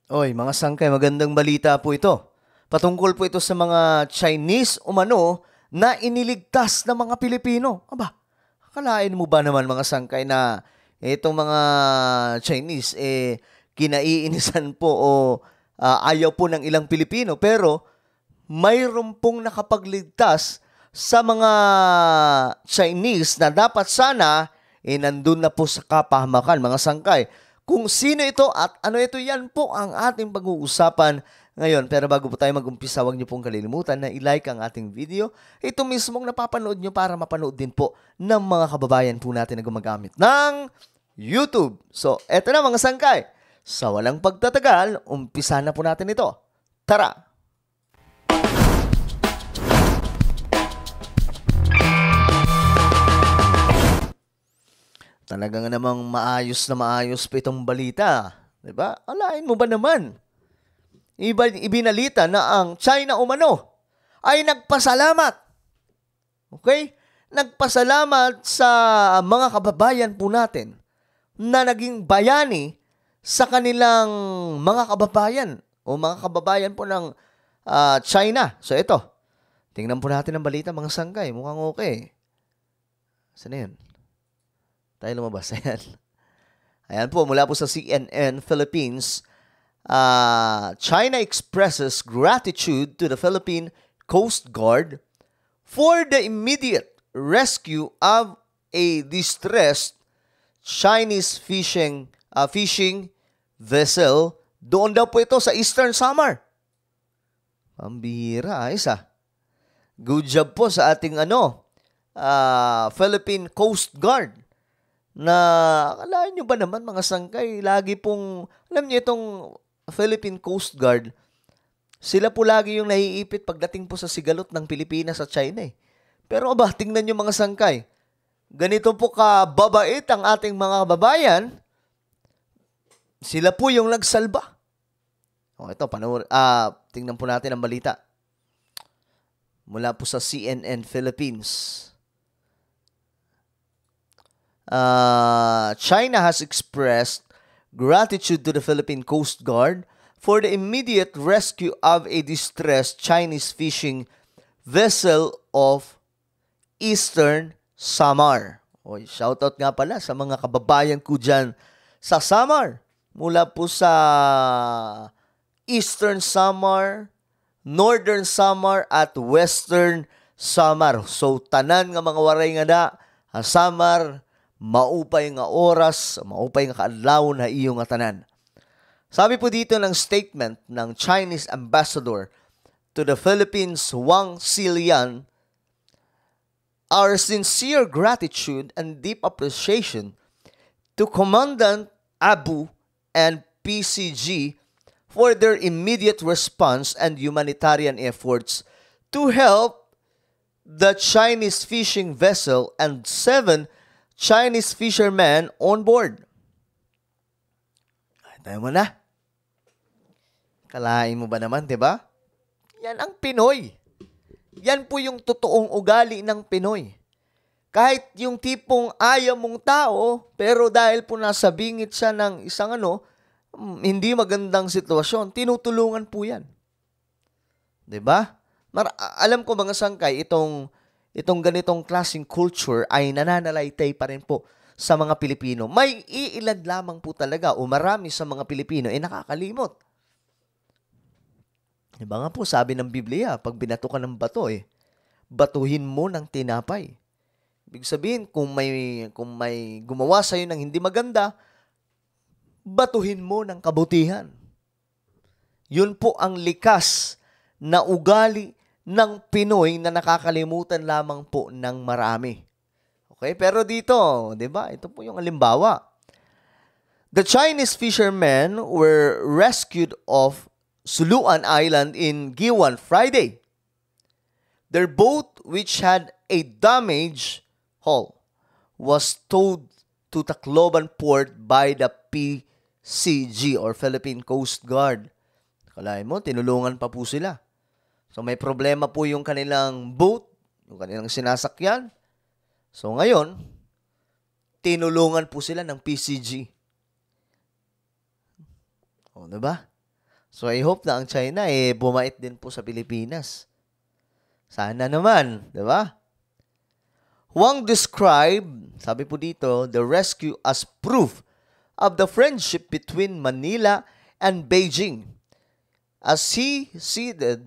Oy, mga sangkay, magandang balita po ito. Patungkol po ito sa mga Chinese umano na iniligtas ng mga Pilipino. Aba, akalain mo ba naman mga sangkay na itong mga Chinese kinaiinisan po o ayaw po ng ilang Pilipino pero mayroon pong nakapagligtas sa mga Chinese na dapat sana nandun na po sa kapahamakan mga sangkay. Kung sino ito at ano ito, yan po ang ating pag-uusapan ngayon. Pero bago po tayo mag-umpisa, huwag niyo pong kalilimutan na i-like ang ating video. Ito mismong napapanood niyo para mapanood din po ng mga kababayan po natin na gumagamit ng YouTube. So, eto na mga sangkay. Sa walang pagtatagal, umpisa na po natin ito. Tara! Talaga nga namang maayos pa itong balita. Diba? Alain mo ba naman? Ibinalita na ang China umano ay nagpasalamat. Okay? Nagpasalamat sa mga kababayan po natin na naging bayani sa kanilang mga kababayan o mga kababayan po ng China. So ito, tingnan po natin ang balita mga sangkay. Mukhang okay. Saan na yun? Tayo lumabas. Ayan. Ayan po, mula po sa CNN Philippines, China expresses gratitude to the Philippine Coast Guard for the immediate rescue of a distressed Chinese fishing vessel. Doon daw po ito sa Eastern Samar. Pambihira, ayos ah. Good job po sa ating Philippine Coast Guard. Na akalain nyo ba naman mga sangkay, lagi pong, alam nyo itong Philippine Coast Guard, sila po lagi yung naiipit pagdating po sa sigalot ng Pilipinas at China eh. Pero aba, tingnan nyo mga sangkay, ganito po kababait ang ating mga kababayan, sila po yung nagsalba. O ito, tingnan po natin ang balita. Mula po sa CNN Philippines. China has expressed gratitude to the Philippine Coast Guard for the immediate rescue of a distressed Chinese fishing vessel of Eastern Samar. Oy, shoutout nga pala sa mga kababayan ko dyan sa Samar. Mula po sa Eastern Samar, Northern Samar at Western Samar. So, tanan nga mga waray nga na, Samar, maupay nga oras, maupay nga kaadlaw na iyong tanan. Sabi po dito ng statement ng Chinese Ambassador to the Philippines, Wang Xilian, our sincere gratitude and deep appreciation to Commandant Abu and PCG for their immediate response and humanitarian efforts to help the Chinese fishing vessel and 7 Chinese fishermen on board. Tayo mo na. Kalain mo ba naman, di ba? Yan ang Pinoy. Yan po yung totoong ugali ng Pinoy. Kahit yung tipong ayaw mong tao, pero dahil po nasa bingit siya ng isang hindi magandang sitwasyon, tinutulungan po yan. Di ba? Alam ko mga sangkay, itong ganitong klaseng culture ay nananalaytay pa rin po sa mga Pilipino. May iilan lamang po talaga o marami sa mga Pilipino ay nakakalimot. Diba nga po, sabi ng Biblia, pag binato ka ng bato, batuhin mo ng tinapay. Ibig sabihin, kung may gumawa sa'yo ng hindi maganda, batuhin mo ng kabutihan. Yun po ang likas na ugali ng Pinoy na nakakalimutan lamang po ng marami. Okay? Pero dito, di ba? Ito po yung halimbawa. The Chinese fishermen were rescued off Suluan Island in Giwan Friday. Their boat, which had a damaged hull, was towed to Tacloban Port by the PCG or Philippine Coast Guard. Kalahin mo, tinulungan pa po sila. So may problema po yung kanilang boat, yung kanilang sinasakyan. So ngayon, tinulungan po sila ng PCG. O, diba? So I hope na ang China bumait din po sa Pilipinas. Sana naman, di ba? Huang described, sabi po dito, the rescue as proof of the friendship between Manila and Beijing. As he seated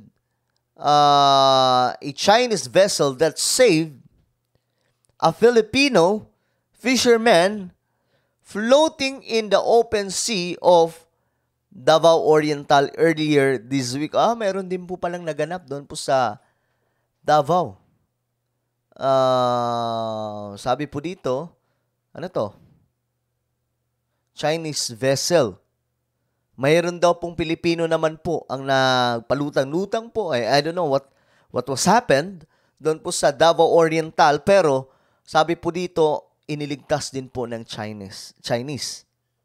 a Chinese vessel that saved a Filipino fisherman floating in the open sea of Davao Oriental earlier this week. Meron din po palang naganap doon po sa Davao. Sabi po dito, ano to? Chinese vessel. Mayroon daw pong Pilipino naman po ang nagpalutang-lutang po. I don't know what was happened doon po sa Davao Oriental, pero sabi po dito, iniligtas din po ng Chinese.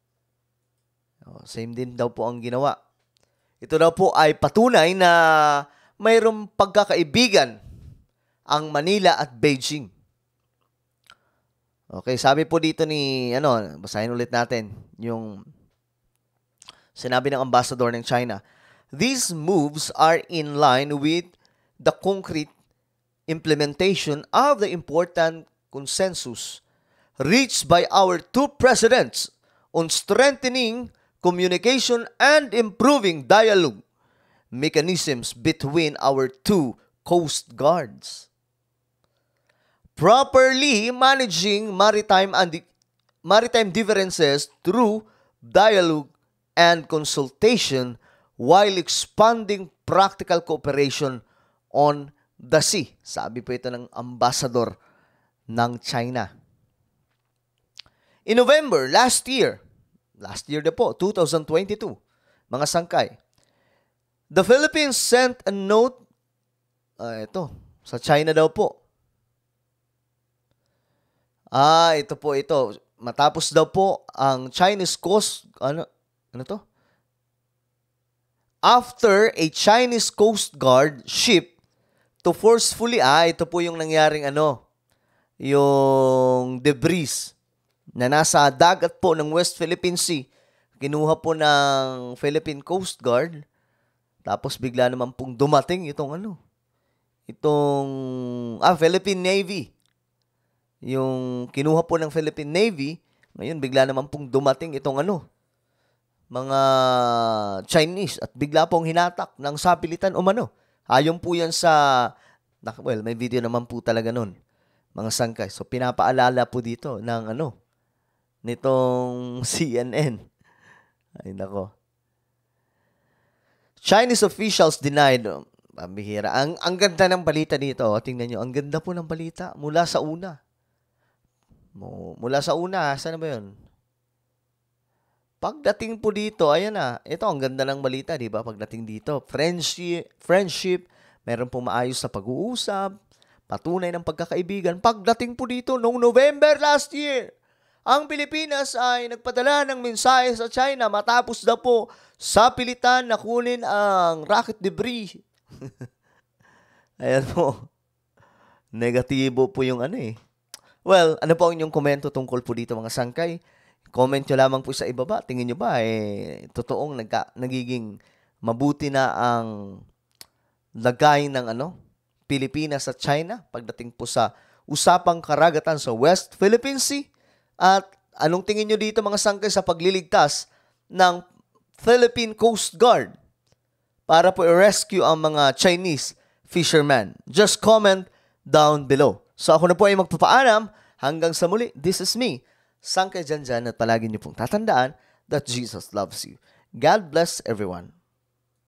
Same din daw po ang ginawa. Ito daw po ay patunay na mayroong pagkakaibigan ang Manila at Beijing. Okay, sabi po dito ni, basahin ulit natin yung sinabi ng ambassador ng China. These moves are in line with the concrete implementation of the important consensus reached by our two presidents on strengthening communication and improving dialogue mechanisms between our two coast guards. Properly managing maritime differences through dialogue and consultation while expanding practical cooperation on the sea. Sabi po ito ng ambassador ng China. In November last year na po, 2022, mga sangkay, the Philippines sent a note, sa China daw po. Ito. Matapos daw po ang Chinese Coast, ano to? After a Chinese Coast Guard ship to forcefully, ito po yung nangyaring yung debris na nasa dagat po ng West Philippine Sea. Kinuha po ng Philippine Coast Guard. Tapos bigla naman pong dumating itong Philippine Navy. Yung kinuha po ng Philippine Navy, ngayon bigla naman pong dumating itong mga Chinese at bigla pong hinatak ng sapilitan umano. Ayon po yan sa, may video naman po talaga nun, mga sangkay. So pinapaalala po dito ng nitong CNN. Ay nako. Chinese officials denied, pambihira. Ang ganda ng balita dito, tingnan nyo, ang ganda po ng balita mula sa una. Saan ba yun? Pagdating po dito, ayan na, ito ang ganda ng balita, di ba? Pagdating dito, friendship, meron pong maayos na pag-uusap, patunay ng pagkakaibigan. Pagdating po dito, noong November last year, ang Pilipinas ay nagpadala ng mensahe sa China matapos na po sa pilitan na kunin ang rocket debris. Ayan po. Negatibo po yung Well, ano po ang inyong komento tungkol po dito mga sangkay? Comment nyo lamang po sa ibaba. Tingin nyo ba totoong nagiging mabuti na ang lagay ng Pilipinas at China pagdating po sa usapang karagatan sa West Philippine Sea? At anong tingin nyo dito mga sangkay sa pagliligtas ng Philippine Coast Guard para po i-rescue ang mga Chinese fishermen? Just comment down below. So ako na po ay magpapaalam. Hanggang sa muli, this is me, Sangkay Janjan, at palagi niyo pong tatandaan that Jesus loves you. God bless everyone.